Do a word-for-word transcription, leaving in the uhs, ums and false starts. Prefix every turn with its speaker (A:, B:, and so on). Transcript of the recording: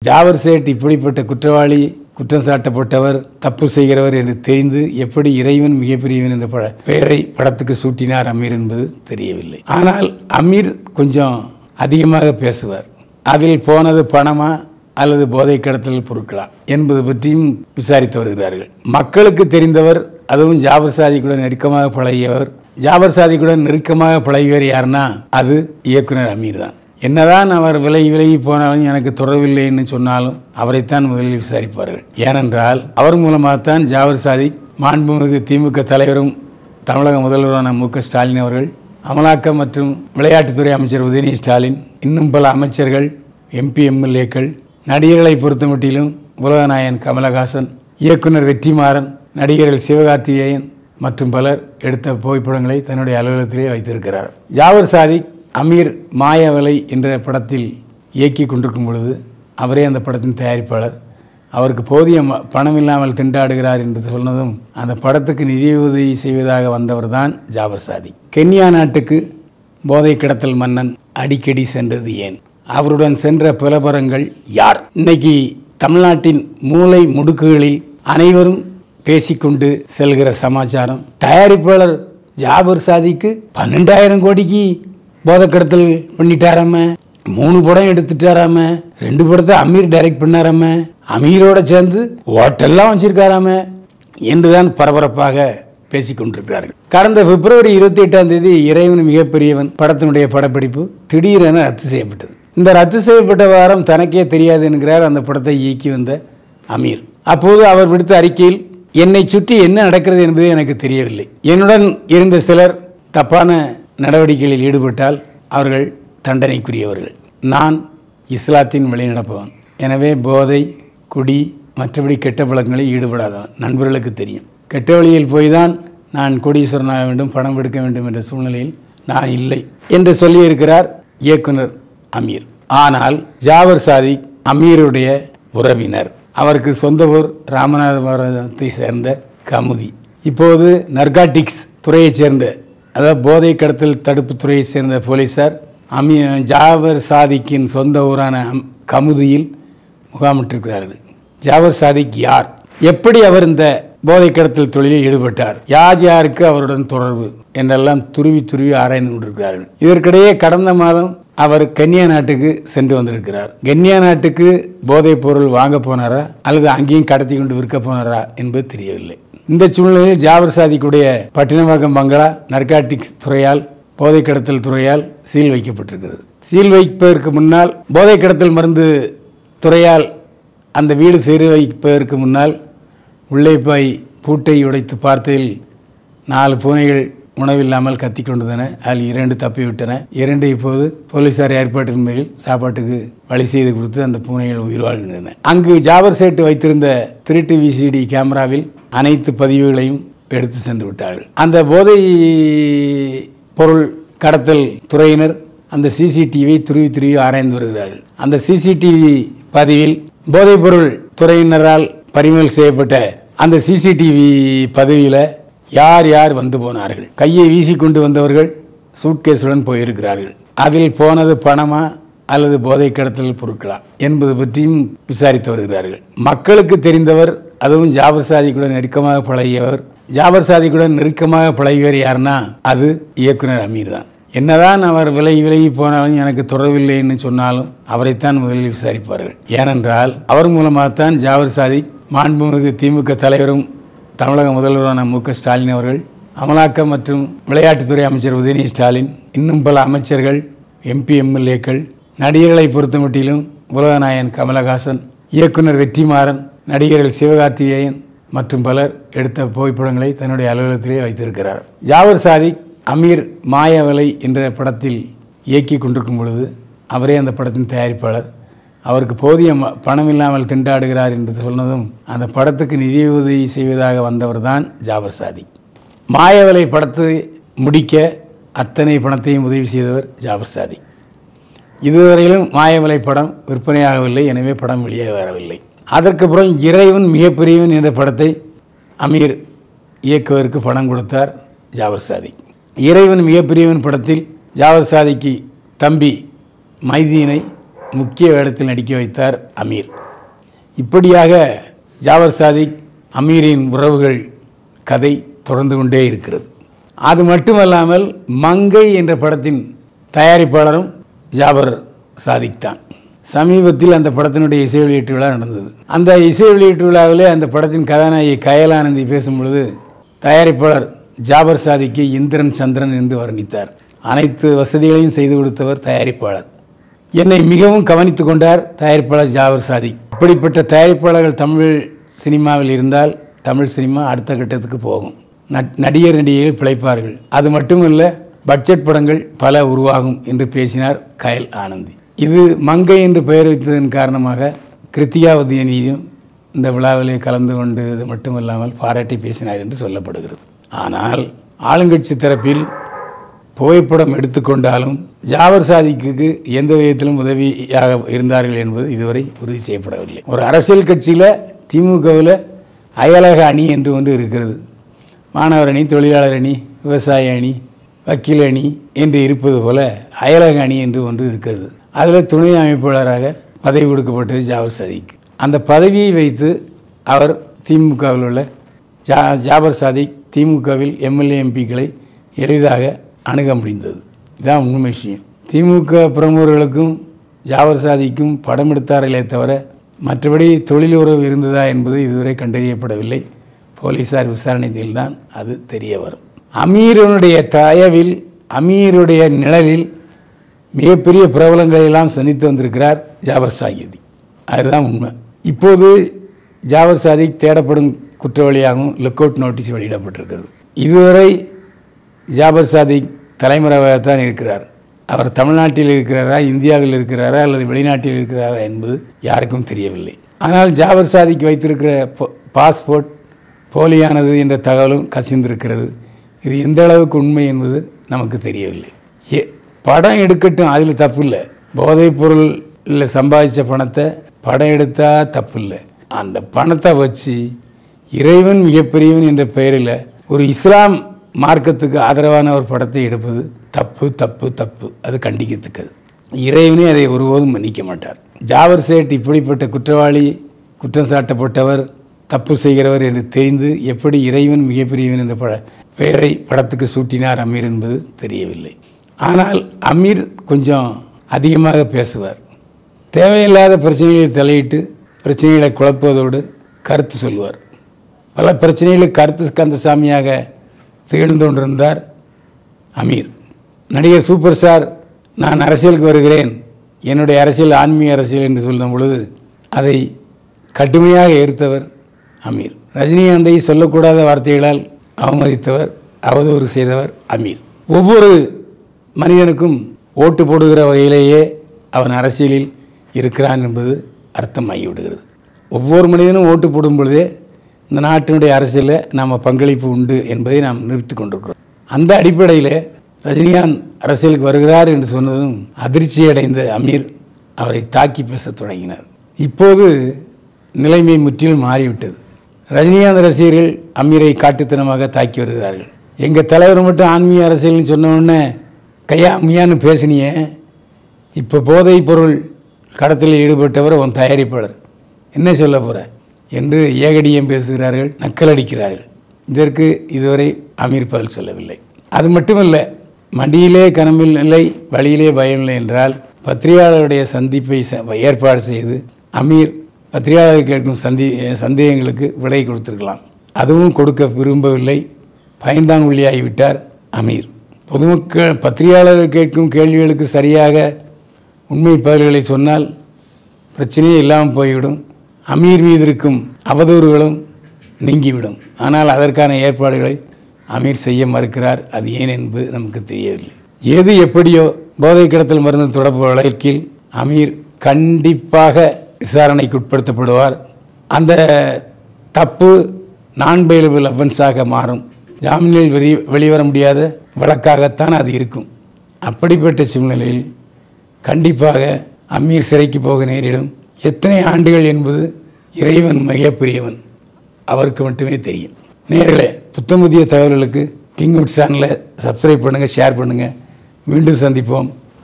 A: Javar chat இப்படிப்பட்ட குற்றவாளி, குற்றம் சாட்டப்பட்டவர், தப்பு செய்கிறவர் என்று தெரிந்து எப்படி இறைவன் மிகப்பெரியவன் என்ற பட பெயரை படத்துக்கு சூட்டினார் அமீர் என்பது தெரியவில்லை. ஆனால் அமீர் கொஞ்சம் அதிகமாக பேசுவார். அதில் போனது பணமா அல்லது போதை கடத்தல் பொருட்களா என்பது பற்றியும் விசாரித்து வருகிறார்கள். மக்களுக்கு தெரிந்தவர், அதுவும் ஜாபர் சாதிக்குடன் நெருக்கமாக பழகியவர். ஜாபர் சாதிக்குடன் நெருக்கமாக பழகியவர் யாருன்னா அது இயக்குனர் அமீர் தான். என்னதான் அவர் விலகி விலகி போனாலும் எனக்கு தொடர்பில்லைன்னு சொன்னாலும் அவரைத்தான் முதலில் விசாரிப்பார்கள். ஏனென்றால் அவர் மூலமாகத்தான் ஜாபர் சாதிக் மாண்புமிகு திமுக தலைவரும் தமிழக முதல்வரான மு க ஸ்டாலின் அவர்கள், அமலாக்க மற்றும் விளையாட்டுத்துறை அமைச்சர் உதயநிதி ஸ்டாலின், இன்னும் பல அமைச்சர்கள், எம்பி எம்எல்ஏக்கள், நடிகர்களை பொறுத்தமட்டிலும் உலகநாயகன் கமலஹாசன், இயக்குனர் வெற்றிமாறன், நடிகர்கள் சிவகார்த்திகேயன் மற்றும் பலர் எடுத்த புகைப்படங்களை தன்னுடைய அலுவலகத்திலே வைத்திருக்கிறார். ஜாபர் சாதிக் அமீர் மாயவலை என்ற படத்தில் இயக்கி கொண்டிருக்கும் பொழுது அவரே அந்த படத்தின் தயாரிப்பாளர். அவருக்கு போதிய பணம் இல்லாமல் திண்டாடுகிறார் என்று சொன்னதும் அந்த படத்துக்கு நிதியுதவி செய்வதாக வந்தவர் தான் ஜாபர் சாதிக். கென்யா நாட்டுக்கு போதை கடத்தல் மன்னன் அடிக்கடி சென்றது ஏன்? அவருடன் சென்ற புலபரங்கள் யார்? இன்னைக்கு தமிழ்நாட்டின் மூலை முடுக்குகளில் அனைவரும் பேசிக்கொண்டு செல்கிற சமாச்சாரம், தயாரிப்பாளர் ஜாபர் சாதிக்கு பன்னெண்டாயிரம் கோடிக்கு போதை கடத்தல் பண்ணிட்டாராம, மூணு படம் எடுத்துட்டாராம, ரெண்டு படத்தை அமீர் டைரக்ட் பண்ணாராம, அமீரோட சேர்ந்து ஹோட்டல்லாம் வச்சிருக்காராம என்றுதான் பரபரப்பாக பேசிக்கொண்டிருக்கிறார்கள். கடந்த பிப்ரவரி இருபத்தி எட்டாம் தேதி இறைவன் மிகப்பெரியவன் படத்தினுடைய படப்பிடிப்பு திடீரென ரத்து செய்யப்பட்டது. இந்த ரத்து செய்யப்பட்ட வாரம் தனக்கே தெரியாது என்கிறார் அந்த படத்தை இயக்கி வந்த அமீர். அப்போது அவர் விடுத்த அறிக்கையில், என்னை சுற்றி என்ன நடக்கிறது என்பது எனக்கு தெரியவில்லை. என்னுடன் இருந்த சிலர் தப்பான நடவடிக்கைகளில் ஈடுபட்டால் அவர்கள் தண்டனைக்குரியவர்கள். நான் இஸ்லாத்தின் வழி நடப்பவன். எனவே போதை, குடி, மற்றபடி கெட்ட பழக்கங்களில் ஈடுபடாதவன். நண்பர்களுக்கு தெரியும். கெட்ட வழியில் போய் தான் நான் கோடீஸ்வரனாக வேண்டும், பணம் எடுக்க வேண்டும் என்ற சூழ்நிலையில் நான் இல்லை என்று சொல்லியிருக்கிறார் இயக்குனர் அமீர். ஆனால் ஜாபர் சாதிக் அமீருடைய உறவினர். அவருக்கு சொந்த ஊர் ராமநாதபுரத்தை சேர்ந்த கமுதி. இப்போது நர்காட்டிக்ஸ் துறையைச் சேர்ந்த, அதாவது போதை கடத்தல் தடுப்பு துறையை சேர்ந்த போலீசார் அமீ ஜாபர் சாதிக்கின் சொந்த ஊரான கமுதியில் முகாமிட்டிருக்கிறார்கள். ஜாபர் சாதிக் யார்? எப்படி அவர் இந்த போதை கடத்தல் தொழிலில் ஈடுபட்டார்? யார் யாருக்கு அவருடன் தொடர்பு என்றெல்லாம் துருவி துருவி ஆராய்ந்து கொண்டிருக்கிறார்கள். இதற்கிடையே கடந்த மாதம் அவர் கென்யா நாட்டுக்கு சென்று வந்திருக்கிறார். கென்யா நாட்டுக்கு போதைப் பொருள் வாங்க போனாரா அல்லது அங்கேயும் கடத்தி கொண்டு விற்க போனாரா என்பது தெரியவில்லை. இந்த சூழ்நிலையில் ஜாபர் சாதிக்குடைய பட்டினப்பாக்கம் பங்களா நர்காட்டிக்ஸ் துறையால், போதை கடத்தல் துறையால் சீல் வைக்கப்பட்டிருக்கிறது. சீல் வைப்பதற்கு முன்னால், போதை கடத்தல் மருந்து துறையால் அந்த வீடு சீர் வைப்பதற்கு முன்னால் உள்ளே போய் பூட்டை உடைத்து பார்த்ததில் நாலு பூனைகள் உணவில்லாமல் கத்தி கொண்டன. அதில் இரண்டு தப்பிவிட்டன. இரண்டு இப்போது போலீசார் ஏற்பாட்டின் மேல் சாப்பாட்டுக்கு வழி செய்து கொடுத்து அந்த பூனைகள் உயிர் வாழ்கின்றன. அங்கு ஜாபர் சேட் வைத்திருந்த திருட்டு விசிடி கேமராவில் அனைத்து பதிவுகளையும் எடுத்து சென்று விட்டார்கள். அந்த போதை பொருள் கடத்தல் துறையினர் அந்த சிசிடிவியை துருவி துருவி ஆராய்ந்து வருகிறார்கள். அந்த சிசிடிவி பதிவில் போதைப் பொருள் துறையினரால் பறிமுதல் செய்யப்பட்ட அந்த சிசிடிவி பதிவில் யார் யார் வந்து போனார்கள், கையை வீசிக்கொண்டு வந்தவர்கள் சூட்கேஸுடன் போயிருக்கிறார்கள், அதில் போனது பணமா அல்லது போதை கடத்தல் பொருட்களா என்பது பற்றியும் விசாரித்து வருகிறார்கள். மக்களுக்கு தெரிந்தவர், அதுவும் ஜாபர் சாதிக்குடன் நெருக்கமாக பழகியவர். ஜாபர் சாதிக்குடன் நெருக்கமாக பழகியவர் யாருன்னா அது இயக்குனர் அமீர் தான். என்னதான் அவர் விலகி விலகி போனாலும் எனக்கு தொடர்பில்லைன்னு சொன்னாலும் அவரைத்தான் முதலில் விசாரிப்பார்கள். ஏனென்றால் அவர் மூலமாகத்தான் ஜாபர் சாதிக் மாண்புமிகு திமுக தலைவரும் தமிழக முதல்வரான மு க ஸ்டாலின் அவர்கள், அமலாக்க மற்றும் விளையாட்டுத்துறை அமைச்சர் உதயநிதி ஸ்டாலின், இன்னும் பல அமைச்சர்கள், எம்பி எம்எல்ஏக்கள், நடிகர்களை பொறுத்தமட்டிலும் உலகநாயகன் கமலஹாசன், இயக்குனர் வெற்றிமாறன், நடிகர்கள் சிவகார்த்திகேயன் மற்றும் பலர் எடுத்த புகைப்படங்களை தன்னுடைய அலுவலகத்திலே வைத்திருக்கிறார். ஜாபர் சாதிக் அமீர் மாயவலை என்ற படத்தில் இயக்கி கொண்டிருக்கும் பொழுது அவரே அந்த படத்தின் தயாரிப்பாளர். அவருக்கு போதிய பணம் இல்லாமல் திண்டாடுகிறார் என்று சொன்னதும் அந்த படத்துக்கு நிதியுதவி செய்வதாக வந்தவர் தான் ஜாபர் சாதிக். மாயவலை படத்தை முடிக்க அத்தனை பணத்தையும் உதவி செய்தவர் ஜாபர் சாதிக். இதுவரையிலும் மாயவலை படம் விற்பனையாகவில்லை, எனவே படம் வெளியே வரவில்லை. அதற்கப்புறம் இறைவன் மிகப்பெரியவன் என்ற படத்தை அமீர் இயக்குவதற்கு பணம் கொடுத்தார் ஜாபர் சாதிக். இறைவன் மிகப்பெரியவன் படத்தில் ஜாபர் சாதிக்கு தம்பி மைதீனை முக்கிய வேடத்தில் நடிக்க வைத்தார் அமீர். இப்படியாக ஜாஃபர் சாதிக் அமீரின் உறவுகள் கதை தொடர்ந்து கொண்டே இருக்கிறது. அது மட்டுமல்லாமல் மங்கை என்ற படத்தின் தயாரிப்பாளரும் ஜாஃபர் சாதிக் தான். சமீபத்தில் அந்த படத்தினுடைய இசை வெளியீட்டு விழா நடந்தது. அந்த இசை வெளியீட்டு விழாவிலே அந்த படத்தின் கதாநாயகி கயலானந்தி பேசும் பொழுது தயாரிப்பாளர் ஜாஃபர் சாதிக்கை இந்திரன் சந்திரன் என்று வர்ணித்தார். அனைத்து வசதிகளையும் செய்து கொடுத்தவர் தயாரிப்பாளர். என்னை மிகவும் கவனித்து கொண்டார் தயாரிப்பாளர் ஜாஃபர் சாதிக். இப்படிப்பட்ட தயாரிப்பாளர்கள் தமிழ் சினிமாவில் இருந்தால் தமிழ் சினிமா அடுத்த கட்டத்துக்கு போகும். நடிகர் நடிகைகள் பிழைப்பார்கள். அது மட்டுமல்ல, பட்ஜெட் படங்கள் பல உருவாகும் என்று பேசினார் கயல் ஆனந்தி. இது மங்கை என்று பெயர் வைத்ததன் காரணமாக கிருத்திகா உதயநிதியும் இந்த விழாவிலே கலந்து கொண்டது மட்டுமல்லாமல் பாராட்டி பேசினார் என்று சொல்லப்படுகிறது. ஆனால் ஆளுங்கட்சி தரப்பில் புகைப்படம் எடுத்துக்கொண்டாலும் ஜாஃபர் சாதிக்கு எந்த விதத்திலும் உதவியாக இருந்தார்கள் என்பது இதுவரை உறுதி செய்யப்படவில்லை. ஒரு அரசியல் கட்சியில் திமுகவில் அயலக அணி என்று ஒன்று இருக்கிறது. மாணவர் அணி, தொழிலாளர் அணி, விவசாய அணி, வக்கீல் அணி என்று இருப்பது போல அயலக அணி என்று ஒன்று இருக்கிறது. அதில் துணை அமைப்பாளராக பதவி கொடுக்கப்பட்டது ஜாஃபர் சாதிக். அந்த பதவியை வைத்து அவர் திமுகவில் உள்ள ஜா ஜாஃபர் சாதிக் திமுகவில் எம்எல்ஏ எம்பிக்களை எளிதாக அணுக முடிந்தது. இதுதான் உண்மை விஷயம். திமுக பிரமுகர்களுக்கும் ஜாஃபர் சாதிக்கும் படம் எடுத்தார்களே தவிர மற்றபடி தொழில் உறவு இருந்ததா என்பது இதுவரை கண்டறியப்படவில்லை. போலீஸார் விசாரணையில் தான் அது தெரிய வரும். அமீருடைய தயவில், அமீருடைய நிழலில் மிகப்பெரிய பிரபலங்களையெல்லாம் சந்தித்து வந்திருக்கிறார் ஜாஃபர் சாதிக். அதுதான் உண்மை. இப்போது ஜாஃபர் சாதிக் தேடப்படும் குற்றவாளியாகவும் லுக் அவுட் நோட்டீஸ் வெளியிடப்பட்டிருக்கிறது. இதுவரை ஜாஃபர் சாதிக் தலைமறைவாகத்தான் இருக்கிறார். அவர் தமிழ்நாட்டில் இருக்கிறாரா, இந்தியாவில் இருக்கிறாரா அல்லது வெளிநாட்டில் இருக்கிறாரா என்பது யாருக்கும் தெரியவில்லை. ஆனால் ஜாஃபர் சாதிக் வைத்திருக்கிற பாஸ்போர்ட் போலியானது என்ற தகவலும் கசிந்திருக்கிறது. இது எந்த அளவுக்கு உண்மை என்பது நமக்கு தெரியவில்லை. ஏ படம் எடுக்கட்டும், அதில் தப்பு இல்லை. போதைப் பொருளில் சம்பாதிச்ச பணத்தை படம் எடுத்தால் தப்பு இல்லை. அந்த பணத்தை வச்சு இறைவன் மிகப்பெரியவன் என்ற பெயரில் ஒரு இஸ்லாம் மார்க்கத்துக்கு ஆதரவான ஒரு படத்தை எடுப்பது தப்பு தப்பு தப்பு. அது கண்டிக்கத்தக்கது. இறைவனே அதை ஒருபோதும் மன்னிக்க மாட்டார். ஜாஃபர் சேட் இப்படிப்பட்ட குற்றவாளி, குற்றம் சாட்டப்பட்டவர், தப்பு செய்கிறவர் என்று தெரிந்து எப்படி இறைவன் மிகப்பெரியவன் என்ற பட பெயரை படத்துக்கு சூட்டினார் அமீர் என்பது தெரியவில்லை. ஆனால் அமீர் கொஞ்சம் அதிகமாக பேசுவார். தேவையில்லாத பிரச்சனைகளை தலையிட்டு பிரச்சனைகளை குழப்புவதோடு கருத்து சொல்வார். பல பிரச்சனைகளுக்கு கருத்து கந்தசாமியாக திகழ்ந்து கொண்டிருந்தார் அமீர். நடிகர் சூப்பர் ஸ்டார் நான் அரசியலுக்கு வருகிறேன், என்னுடைய அரசியல் ஆன்மீக அரசியல் என்று சொல்லும் பொழுது அதை கடுமையாக ஏற்றவர் அமீர். ரஜினிகாந்தை சொல்லக்கூடாத வார்த்தைகளால் அவமதித்தவர், அவதூறு செய்தவர் அமீர். ஒவ்வொரு மனிதனுக்கும் ஓட்டு போடுகிற வகையிலேயே அவன் அரசியலில் இருக்கிறான் என்பது அர்த்தமாகிவிடுகிறது. ஒவ்வொரு மனிதனும் ஓட்டு போடும் பொழுதே இந்த நாட்டினுடைய அரசியலில் நாம் பங்களிப்பு உண்டு என்பதை நாம் நிறுத்தி கொண்டிருக்கிறோம். அந்த அடிப்படையில் ரஜினிகாந்த் அரசியலுக்கு வருகிறார் என்று சொன்னதும் அதிர்ச்சி அடைந்த அமீர் அவரை தாக்கி பேச தொடங்கினார். இப்போது நிலைமை முற்றிலும் மாறிவிட்டது. ரஜினிகாந்த் ரசிகர்கள் அமீரை காட்டுத்தனமாக தாக்கி வருகிறார்கள். எங்கள் தலைவர் மட்டும் ஆன்மீக அரசியல்னு சொன்ன உடனே கையா அம்மியான்னு பேசினியே, இப்போ போதைப் பொருள் கடத்தலில் ஈடுபட்டவர் உன் தயாரிப்பாளர், என்ன சொல்ல போகிற என்று ஏகடியம் பேசுகிறார்கள், நக்கல் அடிக்கிறார்கள். இதற்கு இதுவரை அமீர் பதில் சொல்லவில்லை. அது மட்டுமல்ல, மடியிலே கனமில்லை வழியிலே பயமில்லை என்றால் பத்திரிகையாளருடைய சந்திப்பை ஏற்பாடு செய்து அமீர் பத்திரிகையாளர் கேட்கும் சந்தி சந்தேகங்களுக்கு விடை கொடுத்திருக்கலாம். அதுவும் கொடுக்க விரும்பவில்லை. பயந்தாங்குள்ளியாகிவிட்டார் அமீர். பொதுமக்கள் பத்திரிகையாளர்கள் கேட்கும் கேள்விகளுக்கு சரியாக உண்மை பதில்களை சொன்னால் பிரச்சனையே இல்லாமல் போய்விடும். அமீர் மீது இருக்கும் அவதூறுகளும் நீங்கிவிடும். ஆனால் அதற்கான ஏற்பாடுகளை அமீர் செய்ய மறுக்கிறார். அது ஏன் என்பது நமக்கு தெரியவில்லை. எது எப்படியோ போதை கடத்தல் மருந்து தொடர்பு வழக்கில் அமீர் கண்டிப்பாக விசாரணைக்கு உட்படுத்தப்படுவார். அந்த தப்பு நான் பெயிலபிள் அஃபென்ஸாக மாறும். ஜாமீனில் வெளி வெளிவர முடியாத வழக்காகத்தான் அது இருக்கும். அப்படிப்பட்ட சூழ்நிலையில் கண்டிப்பாக அமீர் சிறைக்கு போக நேரிடும். எத்தனை ஆண்டுகள் என்பது இறைவன் மிகப்பெரியவன், அவருக்கு மட்டுமே தெரியும். நேரில் புத்தம் புதிய தகவல்களுக்கு கிங் உட் சேனலை சப்ஸ்கிரைப் பண்ணுங்கள், ஷேர் பண்ணுங்கள். மீண்டும் சந்திப்போம்.